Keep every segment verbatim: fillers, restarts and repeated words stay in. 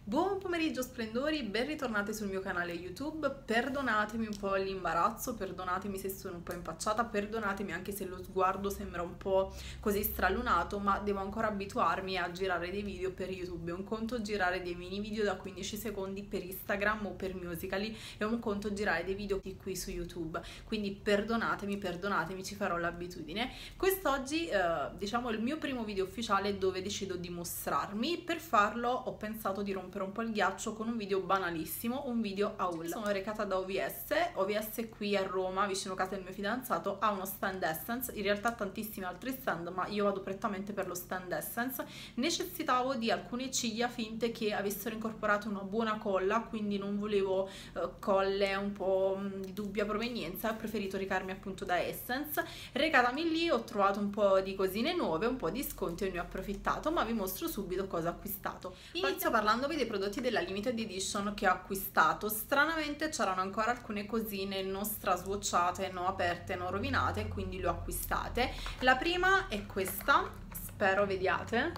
Buon pomeriggio splendori, ben ritornati sul mio canale YouTube. Perdonatemi un po' l'imbarazzo, perdonatemi se sono un po' impacciata, perdonatemi anche se lo sguardo sembra un po' così stralunato, ma devo ancora abituarmi a girare dei video per YouTube. È un conto girare dei mini video da quindici secondi per Instagram o per Musical.ly, è un conto girare dei video qui su YouTube, quindi perdonatemi, perdonatemi, ci farò l'abitudine. Quest'oggi eh, diciamo è il mio primo video ufficiale dove decido di mostrarmi. Per farlo ho pensato di rompere un po' il ghiaccio con un video banalissimo, un video haul. Sono recata da O V S, O V S qui a Roma, vicino casa del mio fidanzato, ha uno stand Essence, in realtà tantissimi altri stand, ma io vado prettamente per lo stand Essence. Necessitavo di alcune ciglia finte che avessero incorporato una buona colla, quindi non volevo eh, colle un po' di dubbia provenienza, ho preferito recarmi appunto da Essence. Recatami lì ho trovato un po' di cosine nuove, un po' di sconti e ne ho approfittato, ma vi mostro subito cosa ho acquistato. Inizio parlandovi dei prodotti della limited edition che ho acquistato. Stranamente c'erano ancora alcune cosine non straswatchate, non aperte, non rovinate, quindi le ho acquistate. La prima è questa, spero vediate,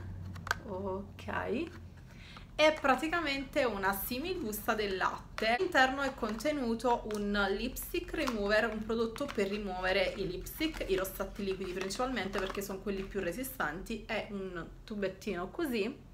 ok, è praticamente una simil busta del latte. All'interno è contenuto un lipstick remover, un prodotto per rimuovere i lipstick, i rossetti liquidi principalmente perché sono quelli più resistenti. È un tubettino così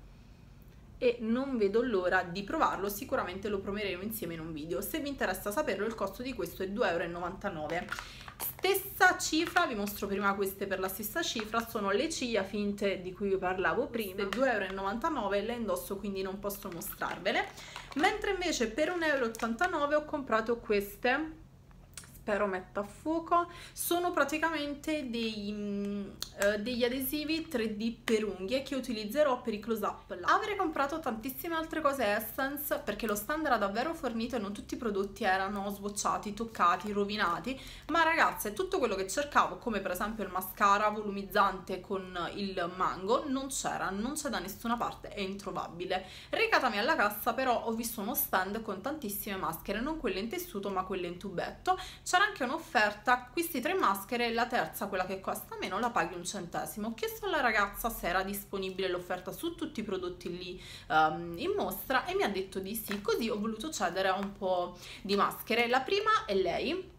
e non vedo l'ora di provarlo, sicuramente lo proveremo insieme in un video. Se vi interessa saperlo, il costo di questo è due e novantanove euro. Stessa cifra, vi mostro prima queste per la stessa cifra, sono le ciglia finte di cui vi parlavo prima, due e novantanove euro, le indosso quindi non posso mostrarvele. Mentre invece per un e ottantanove euro ho comprato queste, spero metta a fuoco, sono praticamente dei, uh, degli adesivi tre D per unghie che utilizzerò per i close up. Avrei comprato tantissime altre cose Essence perché lo stand era davvero fornito e non tutti i prodotti erano swatchati, toccati, rovinati, ma ragazze tutto quello che cercavo, come per esempio il mascara volumizzante con il mango, non c'era, non c'è da nessuna parte, è introvabile. Recatami alla cassa però ho visto uno stand con tantissime maschere, non quelle in tessuto ma quelle in tubetto. C'era anche un'offerta, acquisti tre maschere, la terza, quella che costa meno, la paghi un centesimo. Ho chiesto alla ragazza se era disponibile l'offerta su tutti i prodotti lì um, in mostra e mi ha detto di sì, così ho voluto cedere a un po' di maschere. La prima è lei,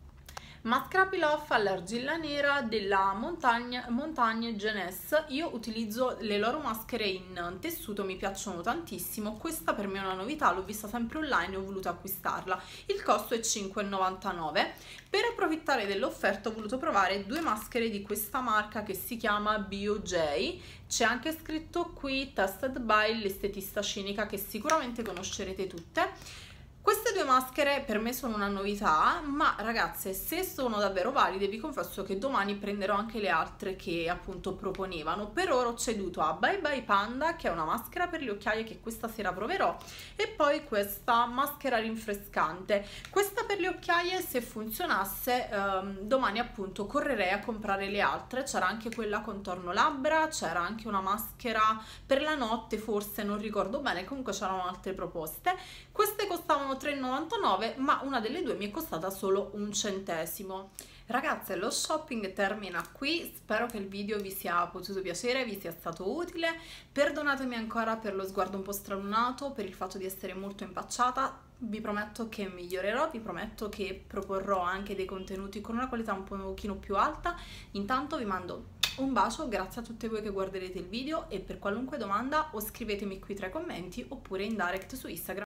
maschera peel off all'argilla nera della Montagne, Montagne Jeunesse. Io utilizzo le loro maschere in tessuto, mi piacciono tantissimo. Questa per me è una novità, l'ho vista sempre online e ho voluto acquistarla. Il costo è cinque e novantanove. Per approfittare dell'offerta ho voluto provare due maschere di questa marca che si chiama B O J. C'è anche scritto qui tested by l'estetista cinica, che sicuramente conoscerete tutte. Queste due maschere per me sono una novità, ma ragazze, se sono davvero valide vi confesso che domani prenderò anche le altre che appunto proponevano. Per ora ho ceduto a Bye Bye Panda, che è una maschera per le occhiaie che questa sera proverò, e poi questa maschera rinfrescante. Questa per le occhiaie, se funzionasse, ehm, domani appunto correrei a comprare le altre. C'era anche quella contorno labbra, c'era anche una maschera per la notte, forse, non ricordo bene, comunque c'erano altre proposte. Queste costavano tre e novantanove, ma una delle due mi è costata solo un centesimo. Ragazze, lo shopping termina qui, spero che il video vi sia potuto piacere, vi sia stato utile. Perdonatemi ancora per lo sguardo un po' stralunato, per il fatto di essere molto impacciata. Vi prometto che migliorerò, vi prometto che proporrò anche dei contenuti con una qualità un pochino più alta. Intanto vi mando un bacio, grazie a tutte voi che guarderete il video, e per qualunque domanda o scrivetemi qui tra i commenti oppure in direct su Instagram.